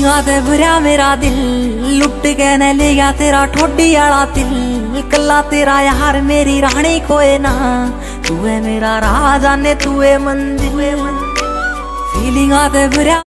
फीलिंगा ते भरया मेरा दिल, लुट के ने ले गया तेरा ठोडी आला दिल। कला तेरा यार मेरी रानी कोई ना, तू है मेरा राजा ने तू है मंदिर। फीलिंगा ते भरया